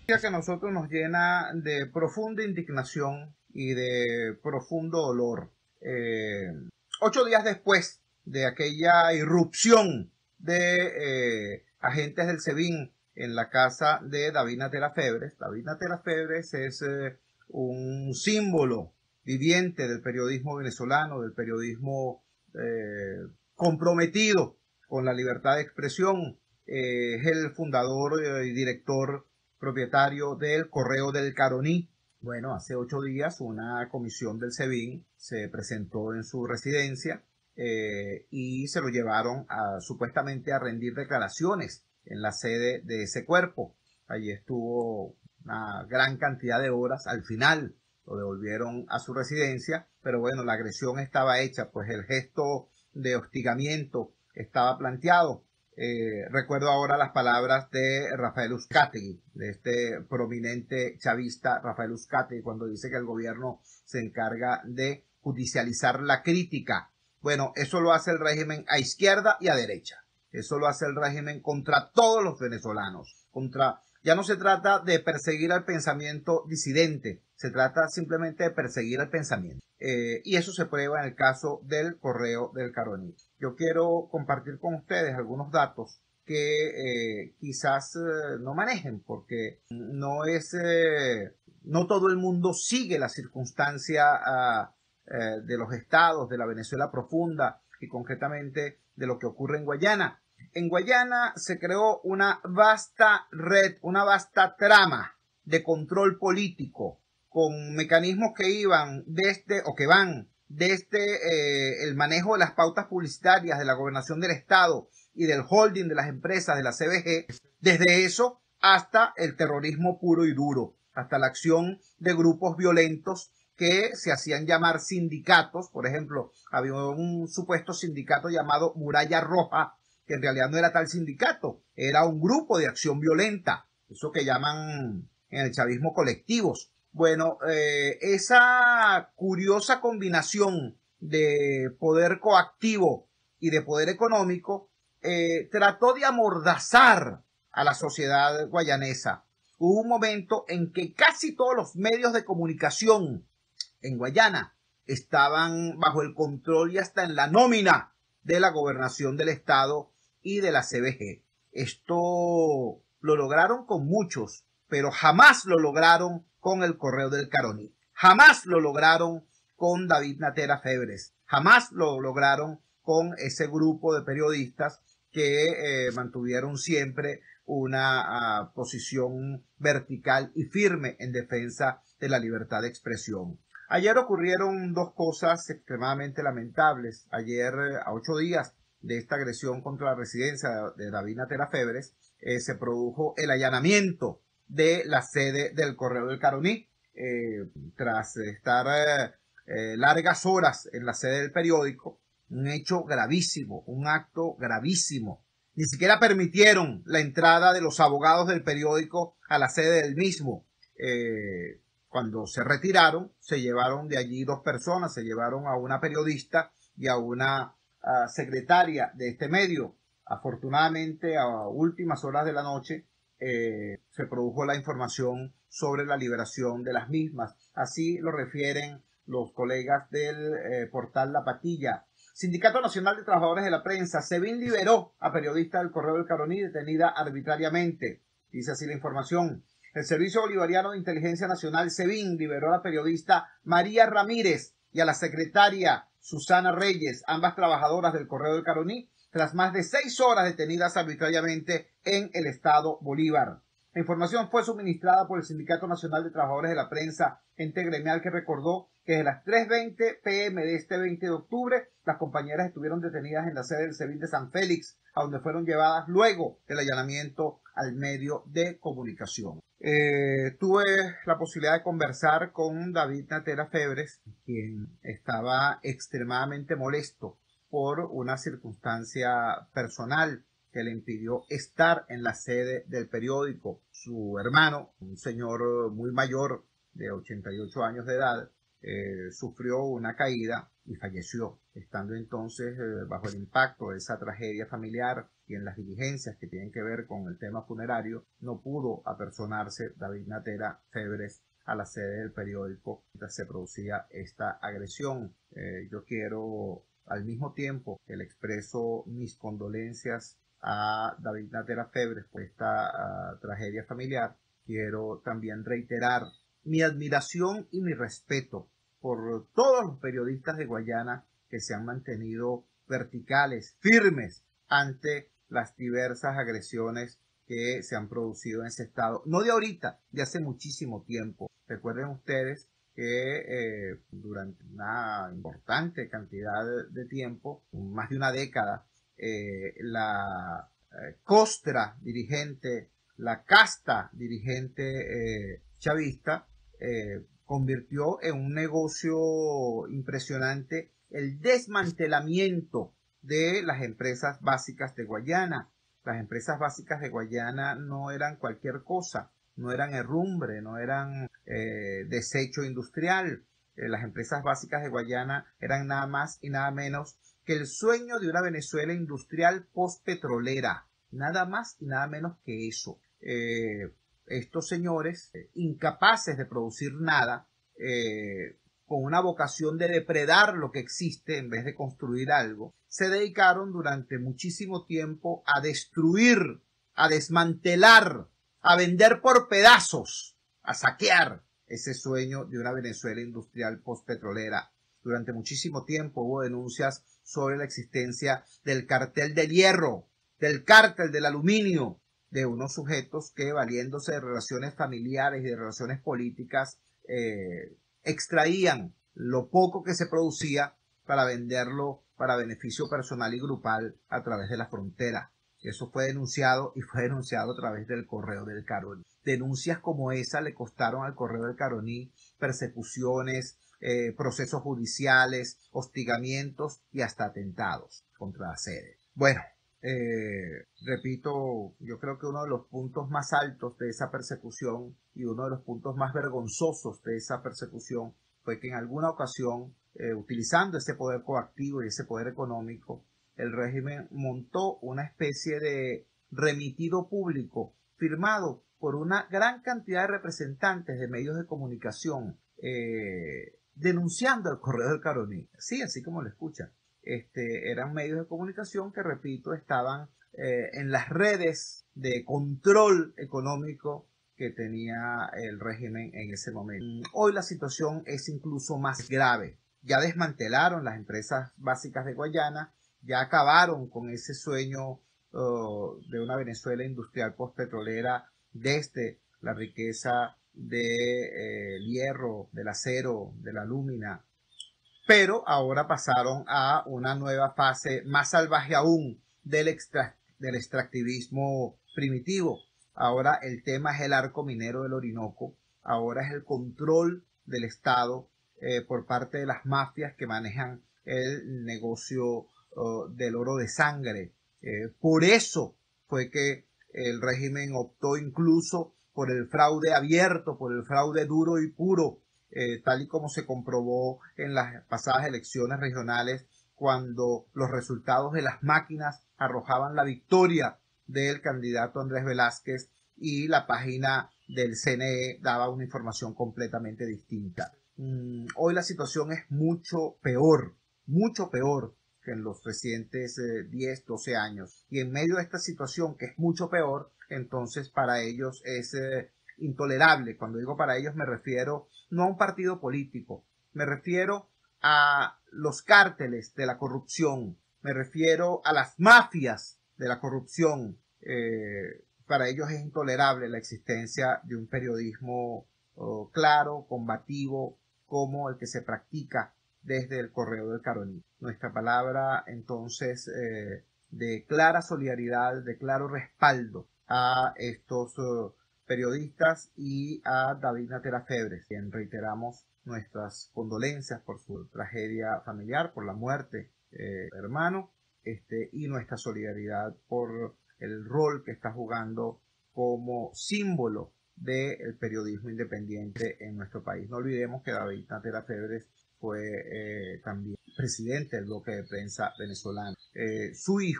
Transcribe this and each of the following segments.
Que a nosotros nos llena de profunda indignación y de profundo dolor. 8 días después de aquella irrupción de agentes del SEBIN en la casa de David Natera Febres. David Natera Febres es un símbolo viviente del periodismo venezolano, del periodismo comprometido con la libertad de expresión. Es el fundador y director propietario del Correo del Caroní. Bueno, hace 8 días una comisión del SEBIN se presentó en su residencia y se lo llevaron supuestamente a rendir declaraciones en la sede de ese cuerpo. Allí estuvo una gran cantidad de horas. Al final lo devolvieron a su residencia, pero bueno, la agresión estaba hecha, pues el gesto de hostigamiento estaba planteado. Recuerdo ahora las palabras de Rafael Uzcategui, de este prominente chavista Rafael Uzcategui, cuando dice que el gobierno se encarga de judicializar la crítica. Bueno, eso lo hace el régimen a izquierda y a derecha. Eso lo hace el régimen contra todos los venezolanos. Ya no se trata de perseguir al pensamiento disidente, se trata simplemente de perseguir al pensamiento. Y eso se prueba en el caso del Correo del Caroní. Yo quiero compartir con ustedes algunos datos que quizás no manejen, porque no todo el mundo sigue la circunstancia de los estados, de la Venezuela profunda y concretamente de lo que ocurre en Guayana. En Guayana se creó una vasta red, una vasta trama de control político con mecanismos que iban que van desde el manejo de las pautas publicitarias de la gobernación del estado y del holding de las empresas de la CBG, desde eso hasta el terrorismo puro y duro, hasta la acción de grupos violentos que se hacían llamar sindicatos. Por ejemplo, había un supuesto sindicato llamado Muralla Roja, que en realidad no era tal sindicato, era un grupo de acción violenta, eso que llaman en el chavismo colectivos. Bueno, esa curiosa combinación de poder coactivo y de poder económico trató de amordazar a la sociedad guayanesa. Hubo un momento en que casi todos los medios de comunicación en Guayana estaban bajo el control y hasta en la nómina de la gobernación del estado y de la CBG. Esto lo lograron con muchos, pero jamás lo lograron con el Correo del Caroní. Jamás lo lograron con David Natera Febres. Jamás lo lograron con ese grupo de periodistas que mantuvieron siempre una posición vertical y firme en defensa de la libertad de expresión. Ayer ocurrieron dos cosas extremadamente lamentables. Ayer, a 8 días de esta agresión contra la residencia de David Natera Febres, se produjo el allanamiento de la sede del Correo del Caroní. Tras estar largas horas en la sede del periódico, un hecho gravísimo, un acto gravísimo. Ni siquiera permitieron la entrada de los abogados del periódico a la sede del mismo. Cuando se retiraron, se llevaron de allí 2 personas, se llevaron a una periodista y a una secretaria de este medio. Afortunadamente, a últimas horas de la noche, se produjo la información sobre la liberación de las mismas. Así lo refieren los colegas del portal La Patilla. Sindicato Nacional de Trabajadores de la Prensa, SEBIN liberó a periodista del Correo del Caroní detenida arbitrariamente. Dice así la información. El Servicio Bolivariano de Inteligencia Nacional, SEBIN, liberó a la periodista María Ramírez y a la secretaria Susana Reyes, ambas trabajadoras del Correo del Caroní, tras más de 6 horas detenidas arbitrariamente en el estado Bolívar. La información fue suministrada por el Sindicato Nacional de Trabajadores de la Prensa, ente gremial que recordó que desde las 3:20 p.m. de este 20 de octubre, las compañeras estuvieron detenidas en la sede del SEBIN de San Félix, a donde fueron llevadas luego del allanamiento al medio de comunicación. Tuve la posibilidad de conversar con David Natera Febres, quien estaba extremadamente molesto por una circunstancia personal que le impidió estar en la sede del periódico. Su hermano, un señor muy mayor de 88 años de edad, sufrió una caída y falleció, estando entonces bajo el impacto de esa tragedia familiar y en las diligencias que tienen que ver con el tema funerario, no pudo apersonarse David Natera Febres a la sede del periódico mientras se producía esta agresión. Yo quiero al mismo tiempo que le expreso mis condolencias a David Natera Febres por esta tragedia familiar, quiero también reiterar mi admiración y mi respeto por todos los periodistas de Guayana que se han mantenido verticales, firmes ante las diversas agresiones que se han producido en ese estado. No de ahorita, de hace muchísimo tiempo. Recuerden ustedes que durante una importante cantidad de tiempo, más de una década, la costra dirigente, la casta dirigente chavista, convirtió en un negocio impresionante el desmantelamiento de las empresas básicas de Guayana. Las empresas básicas de Guayana no eran cualquier cosa, no eran herrumbre, no eran desecho industrial. Las empresas básicas de Guayana eran nada más y nada menos que el sueño de una Venezuela industrial postpetrolera, nada más y nada menos que eso. Estos señores, incapaces de producir nada, con una vocación de depredar lo que existe en vez de construir algo, se dedicaron durante muchísimo tiempo a destruir, a desmantelar, a vender por pedazos, a saquear ese sueño de una Venezuela industrial postpetrolera. Durante muchísimo tiempo hubo denuncias sobre la existencia del cartel del hierro, del cártel del aluminio, de unos sujetos que, valiéndose de relaciones familiares y de relaciones políticas, extraían lo poco que se producía para venderlo para beneficio personal y grupal a través de la frontera. Eso fue denunciado y fue denunciado a través del Correo del Caroní. Denuncias como esa le costaron al Correo del Caroní persecuciones, procesos judiciales, hostigamientos y hasta atentados contra la sede. Bueno, repito, yo creo que uno de los puntos más altos de esa persecución y uno de los puntos más vergonzosos de esa persecución fue que en alguna ocasión, utilizando ese poder coactivo y ese poder económico, el régimen montó una especie de remitido público firmado por una gran cantidad de representantes de medios de comunicación, denunciando el Correo del Caroní. Sí, así como lo escuchan. Eran medios de comunicación que, repito, estaban en las redes de control económico que tenía el régimen en ese momento. Hoy la situación es incluso más grave. Ya desmantelaron las empresas básicas de Guayana, ya acabaron con ese sueño de una Venezuela industrial postpetrolera desde la riqueza del hierro, del acero, de la alúmina, pero ahora pasaron a una nueva fase más salvaje aún del extractivismo primitivo. Ahora el tema es el arco minero del Orinoco, ahora es el control del Estado por parte de las mafias que manejan el negocio del oro de sangre. Por eso fue que el régimen optó incluso por el fraude abierto, por el fraude duro y puro, tal y como se comprobó en las pasadas elecciones regionales, cuando los resultados de las máquinas arrojaban la victoria del candidato Andrés Velázquez y la página del CNE daba una información completamente distinta. Hoy la situación es mucho peor que en los recientes 10, 12 años. Y en medio de esta situación, que es mucho peor, entonces para ellos es intolerable. Cuando digo para ellos me refiero no a un partido político, me refiero a los cárteles de la corrupción, me refiero a las mafias de la corrupción. Para ellos es intolerable la existencia de un periodismo claro, combativo, como el que se practica desde el Correo del Caroní. Nuestra palabra entonces de clara solidaridad, de claro respaldo a estos periodistas y a David Natera Febres, quien reiteramos nuestras condolencias por su tragedia familiar, por la muerte hermano, y nuestra solidaridad por el rol que está jugando como símbolo del periodismo independiente en nuestro país. No olvidemos que David Natera Febres fue también presidente del bloque de prensa venezolano. Su hijo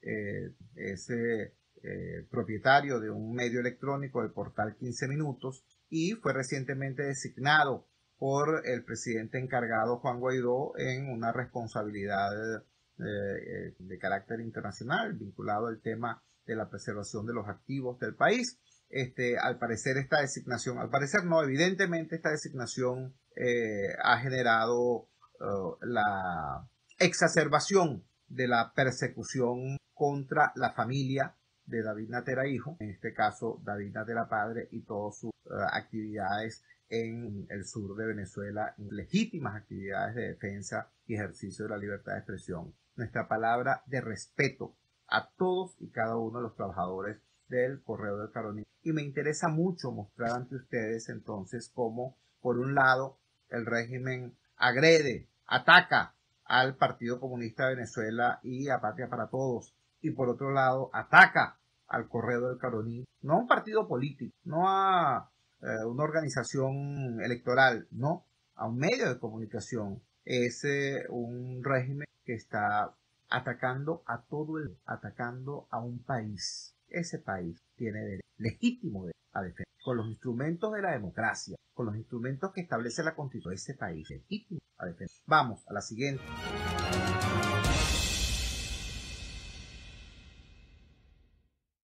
es propietario de un medio electrónico, el portal 15 Minutos, y fue recientemente designado por el presidente encargado Juan Guaidó en una responsabilidad de carácter internacional vinculado al tema de la preservación de los activos del país. Al parecer esta designación, al parecer no, evidentemente esta designación ha generado la exacerbación de la persecución contra la familia de David Natera hijo, en este caso David Natera padre, y todas sus actividades en el sur de Venezuela, legítimas actividades de defensa y ejercicio de la libertad de expresión. Nuestra palabra de respeto a todos y cada uno de los trabajadores del Correo del Caroní. Y me interesa mucho mostrar ante ustedes entonces cómo, por un lado, el régimen agrede, ataca al Partido Comunista de Venezuela y a Patria para Todos, y por otro lado ataca al Correo del Caroní, no a un partido político, no a una organización electoral, no, a un medio de comunicación. Es un régimen que está atacando atacando a un país. Ese país tiene derecho legítimo a defender, con los instrumentos de la democracia, con los instrumentos que establece la Constitución, ese país legítimo a defender. Vamos a la siguiente.